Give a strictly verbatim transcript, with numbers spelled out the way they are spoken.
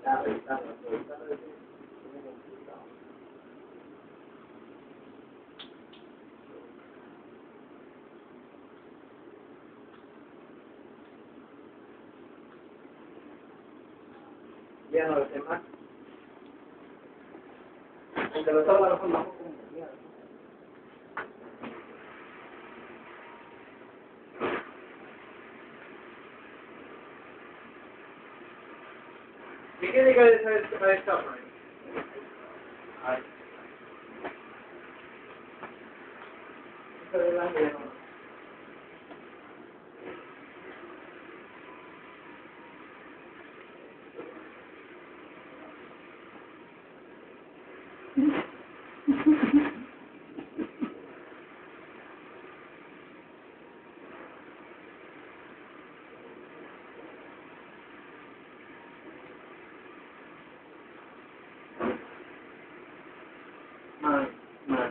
Ya no lo sé más. Aunque los órganos son más como mierda. ¿Y qué diga de esa de esta forma? Ay. Esto de blanco ya no. Man, man.